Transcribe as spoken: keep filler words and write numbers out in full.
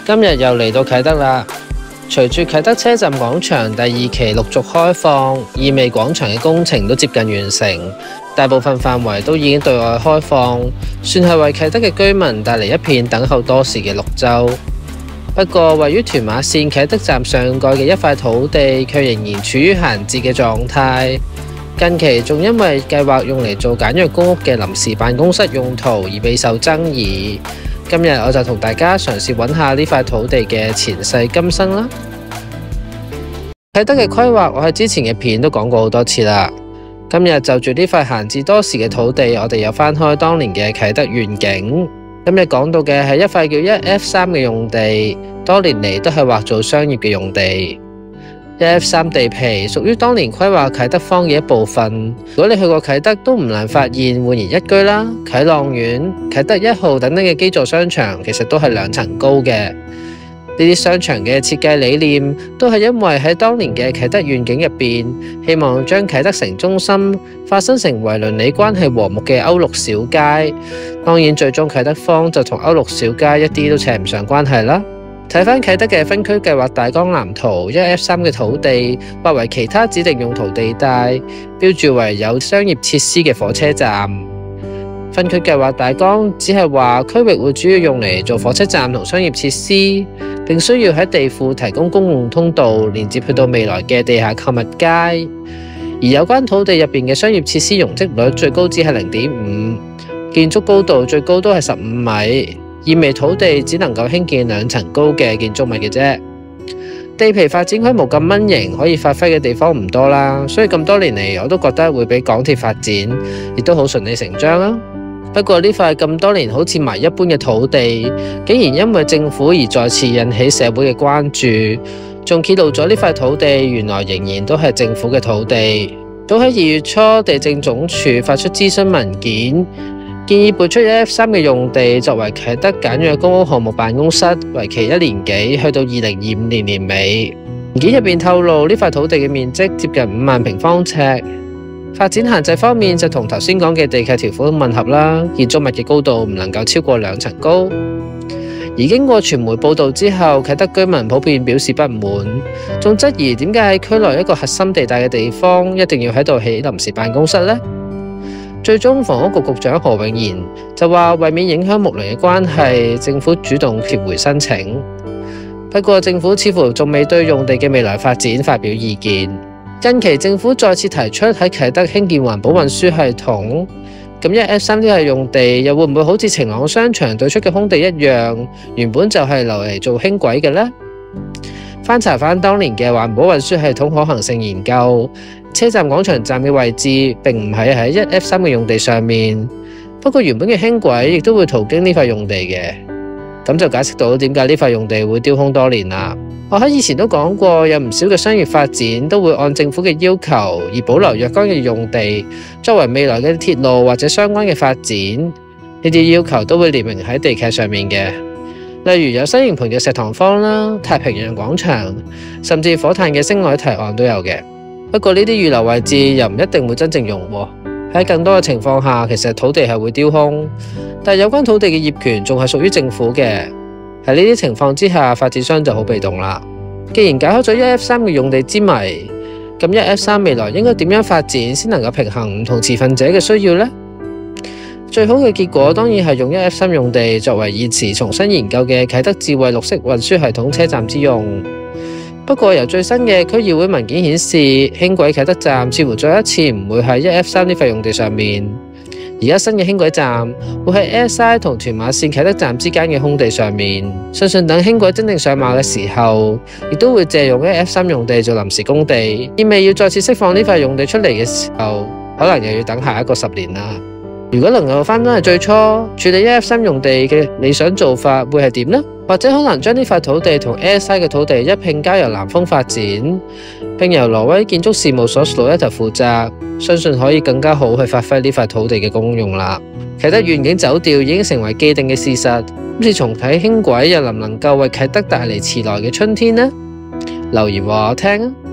今日又嚟到啟德啦。隨住啟德車站廣場第二期陸續開放，意味廣場嘅工程都接近完成，大部分範圍都已經對外開放，算係為啟德嘅居民帶嚟一片等候多時嘅綠洲。不過，位於屯馬綫啟德站上蓋嘅一塊土地，卻仍然處於閒置嘅狀態。近期仲因為計劃用嚟做簡約公屋嘅臨時辦公室用途而備受爭議。今日我就同大家嘗試揾下呢塊土地嘅前世今生啦。啟德嘅規劃，我喺之前嘅片都講過好多次啦。今日就住呢塊閒置多時嘅土地，我哋又翻開當年嘅啟德願景。今日講到嘅係一塊叫一 F 三嘅用地，多年嚟都係劃做商業嘅用地。一 F 三地皮屬於當年規劃啟德坊嘅一部分。如果你去過啟德，都唔難發現煥然一居啦、啟朗苑、啟德一號等等嘅基座商場，其實都係兩層高嘅。呢啲商場嘅設計理念，都係因為喺當年嘅啟德願景入邊，希望將啟德城中心發生成為鄰里關係和睦嘅歐陸小街。當然，最終啟德坊就同歐陸小街一啲都扯唔上關係啦。睇返啟德嘅分區計劃大綱藍圖，一 F 三嘅土地劃為其他指定用途地帶，標註為有商業設施嘅火車站。分區計劃大綱只係話區域會主要用嚟做火車站同商業設施，並需要喺地庫提供公共通道連接去到未來嘅地下購物街。而有關土地入邊嘅商業設施容積率最高只係零點五，建築高度最高都係十五米。意味土地只能夠興建兩層高嘅建築物嘅啫。地皮發展規模咁蚊型，可以發揮嘅地方唔多啦，所以咁多年嚟我都覺得會俾港鐵發展，亦都好順理成章啦。不過呢塊咁多年好似迷一般嘅土地，竟然因為政府而再次引起社會嘅關注，仲揭露咗呢塊土地原來仍然都係政府嘅土地。早喺二月初，地政總署發出諮詢文件，建議撥出一 F 三嘅用地作為啟德簡約公屋項目辦公室，為期一年幾，去到二零二五年年尾。文件入邊透露呢塊土地嘅面積接近五萬平方尺，發展限制方面就同頭先講嘅地契條款吻合啦，建築物嘅高度唔能夠超過兩層高。而經過傳媒報導之後，啟德居民普遍表示不滿，仲質疑點解喺區內一個核心地帶嘅地方，一定要喺度起臨時辦公室呢？最終房屋局局長何永賢就話，為免影響睦鄰嘅關係，政府主動撤回申請。不過政府似乎仲未對用地嘅未來發展發表意見。近期政府再次提出喺啟德興建環保運輸系統，咁一 F 三呢塊用地又會唔會好似晴朗商場對出嘅空地一樣，原本就係留嚟做輕軌嘅呢？翻查翻當年嘅環保運輸系統可行性研究，車站廣場站嘅位置並唔係喺一 F 三嘅用地上面，不過原本嘅輕軌亦都會途經呢塊用地嘅，咁就解釋到點解呢塊用地會丟空多年啦。我喺以前都講過，有唔少嘅商業發展都會按政府嘅要求而保留若干嘅用地，作為未來嘅鐵路或者相關嘅發展，呢啲要求都會列明喺地契上面嘅。例如有西營盤嘅石塘坊啦、太平洋廣場，甚至火炭嘅星海堤岸都有嘅。不過呢啲預留位置又唔一定會真正用喎。喺更多嘅情況下，其實土地係會丟空，但係有關土地嘅業權仲係屬於政府嘅。喺呢啲情況之下，發展商就好被動啦。既然解開咗一 F 三嘅用地之謎，咁一 F 三未來應該點樣發展先能夠平衡唔同持份者嘅需要呢？最好嘅結果當然係用一 F 三用地作為現時重新研究嘅啟德智慧綠色運輸系統車站之用。不過由最新嘅區議會文件顯示，輕軌啟德站似乎再一次唔會喺一 F 三呢塊用地上面。而家新嘅輕軌站會喺 A S I 同屯馬綫啟德站之間嘅空地上面。相信等輕軌真正上馬嘅時候，亦都會借用一 F 三用地做臨時工地，意味要再次釋放呢塊用地出嚟嘅時候，可能又要等下一個十年啦。如果能夠翻返去最初處理一 F 三用地嘅理想做法，會係點呢？或者可能將呢塊土地同 A S I 嘅土地一併交由南豐發展，並由挪威建築事務所 Sloetta 負責，相信可以更加好去發揮呢塊土地嘅功用啦。啟德願景走調已經成為既定嘅事實，今次重啟輕軌又能唔能夠為啟德帶嚟遲來嘅春天呢？留言話我聽啊！